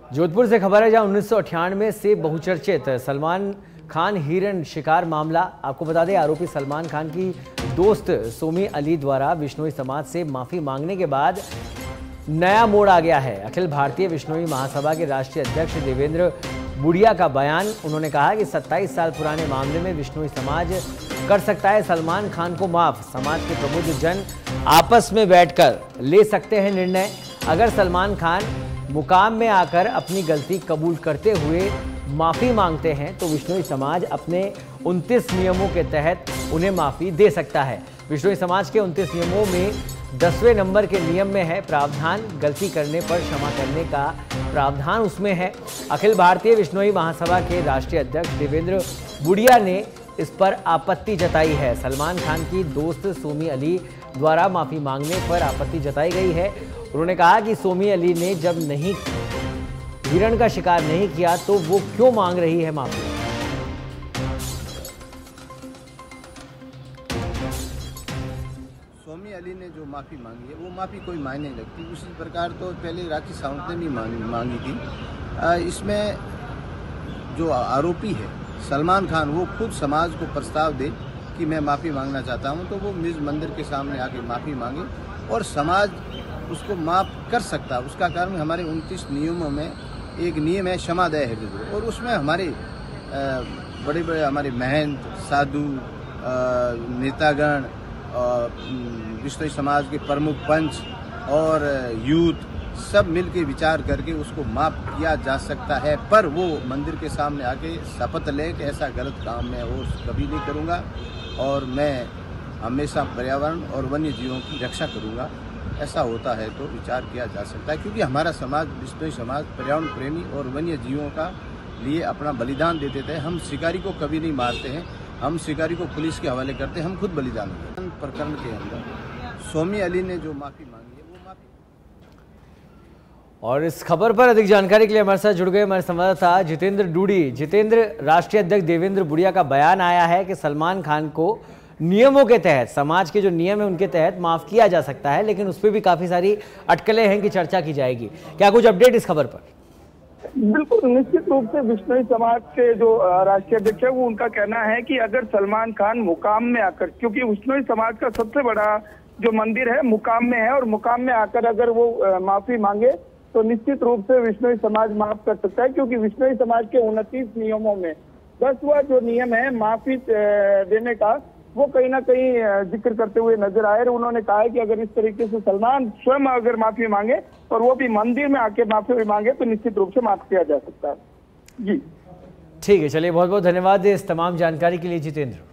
जोधपुर से खबर है, जहां 1998 से बहुचर्चित सलमान खान हिरण शिकार मामला। आपको बता दें, आरोपी सलमान खान की दोस्त सोमी अली द्वारा बिश्नोई समाज से माफी मांगने के बाद नया मोड़ आ गया है। अखिल भारतीय बिश्नोई महासभा के राष्ट्रीय अध्यक्ष देवेंद्र बुढ़िया का बयान। उन्होंने कहा कि 27 साल पुराने मामले में बिश्नोई समाज कर सकता है सलमान खान को माफ। समाज के प्रबुद्ध जन आपस में बैठकर ले सकते हैं निर्णय। अगर सलमान खान मुकाम में आकर अपनी गलती कबूल करते हुए माफी मांगते हैं तो बिश्नोई समाज अपने 29 नियमों के तहत उन्हें माफी दे सकता है। बिश्नोई समाज के 29 नियमों में 10वें नंबर के नियम में है प्रावधान, गलती करने पर क्षमा करने का प्रावधान उसमें है। अखिल भारतीय बिश्नोई महासभा के राष्ट्रीय अध्यक्ष देवेंद्र बुढ़िया ने इस पर आपत्ति जताई है। सलमान खान की दोस्त सोमी अली द्वारा माफी मांगने पर आपत्ति जताई गई है। उन्होंने कहा कि सोमी अली ने जब नहीं हिरण का शिकार नहीं किया तो वो क्यों मांग रही है माफी। सोमी अली ने जो माफ़ी मांगी है वो माफ़ी कोई मायने नहीं लगती। उसी प्रकार तो पहले राखी सावंत ने भी मांगी थी। इसमें जो आरोपी है सलमान खान, वो खुद समाज को प्रस्ताव दे कि मैं माफ़ी मांगना चाहता हूं, तो वो निज मंदिर के सामने आके माफ़ी मांगे और समाज उसको माफ़ कर सकता है। उसका कारण हमारे 29 नियमों में एक नियम है क्षमादय है, और उसमें हमारे बड़े बड़े हमारे महंत, साधु, नेतागण, बिश्नोई समाज के प्रमुख पंच और यूथ सब मिलके विचार करके उसको माफ़ किया जा सकता है। पर वो मंदिर के सामने आके शपथ ले कि ऐसा गलत काम मैं और कभी नहीं करूँगा और मैं हमेशा पर्यावरण और वन्य जीवों की रक्षा करूँगा। ऐसा होता है तो विचार किया जा सकता है, क्योंकि हमारा समाज, बिश्नोई समाज पर्यावरण प्रेमी और वन्य जीवों का लिए अपना बलिदान दे देते हैं। हम शिकारी को कभी नहीं मारते हैं, हम शिकारी को पुलिस के हवाले करते हैं, हम खुद बलिदान देते हैं। प्रकरण के अंदर सोमी अली ने जो माफ़ी मांगी है वो माफ़ी। और इस खबर पर अधिक जानकारी के लिए हमारे साथ जुड़ गए हमारे संवाददाता जितेंद्र डूडी। जितेंद्र, राष्ट्रीय अध्यक्ष देवेंद्र बुढ़िया का बयान आया है कि सलमान खान को नियमों के तहत, समाज के जो नियम है उनके तहत माफ किया जा सकता है, लेकिन उस पर भी काफी सारी अटकलें हैं कि चर्चा की जाएगी। क्या कुछ अपडेट इस खबर पर? बिल्कुल, निश्चित रूप से बिश्नोई समाज के जो राष्ट्रीय अध्यक्ष है वो उनका कहना है कि अगर सलमान खान मुकाम में आकर, क्योंकि बिश्नोई समाज का सबसे बड़ा जो मंदिर है मुकाम में है, और मुकाम में आकर अगर वो माफी मांगे तो निश्चित रूप से बिश्नोई समाज माफ कर सकता है, क्योंकि बिश्नोई समाज के 29 नियमों में 10वां जो नियम है माफी देने का, वो कहीं ना कहीं जिक्र करते हुए नजर आए। और उन्होंने कहा है कि अगर इस तरीके से सलमान स्वयं अगर माफी मांगे और वो भी मंदिर में आके माफी मांगे तो निश्चित रूप से माफ किया जा सकता है। जी ठीक है, चलिए, बहुत बहुत धन्यवाद इस तमाम जानकारी के लिए जितेंद्र।